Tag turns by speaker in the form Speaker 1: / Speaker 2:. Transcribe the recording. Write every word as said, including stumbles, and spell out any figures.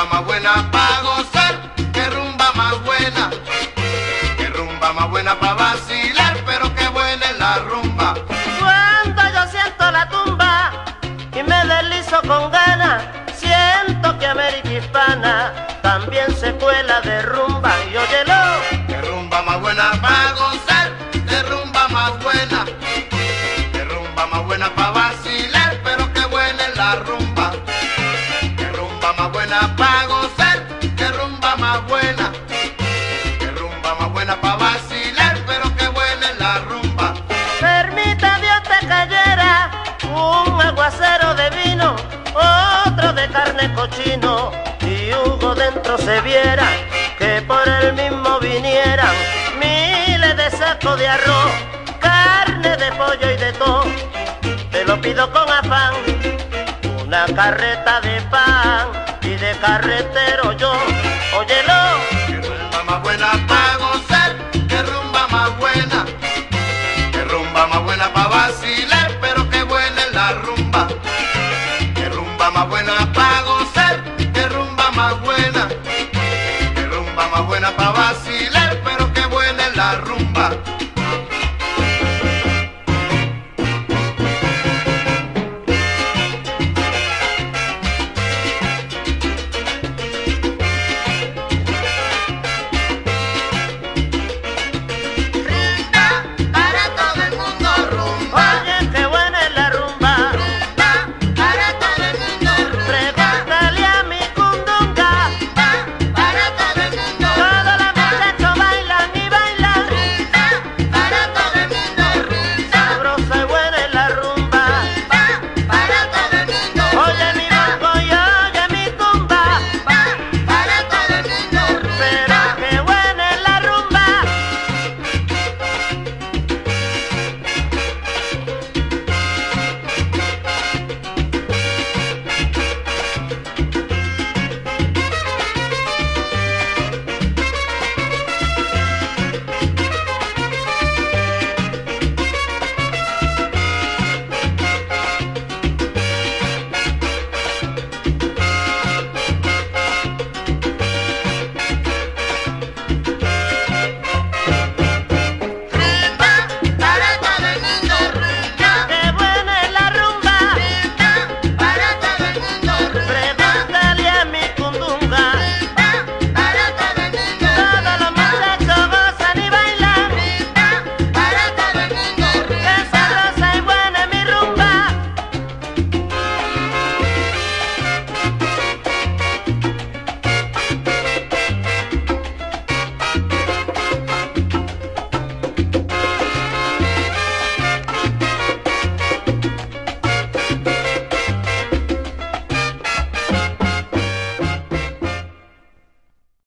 Speaker 1: rumba más buena pa' gozar, qué rumba más buena, qué rumba más buena pa' vacilar, pero qué buena es la rumba.
Speaker 2: Cuando yo siento la tumba y me deslizo con ganas, siento que América Hispana también se cuela de rumba. Y óyelo,
Speaker 1: qué rumba más buena pa' gozar, qué rumba más buena, qué rumba más buena pa' vacilar, pero qué buena es la rumba. Qué rumba más buena pa' gozar, qué rumba más buena, qué rumba más buena pa' vacilar, pero qué buena es la rumba.
Speaker 2: permita Dios te cayera un aguacero de vino, otro de carne cochino, y Hugo dentro se viera, que por él mismo vinieran miles de sacos de arroz, carne de pollo y de todo. Te lo pido con afán, una carreta de pan y de carretero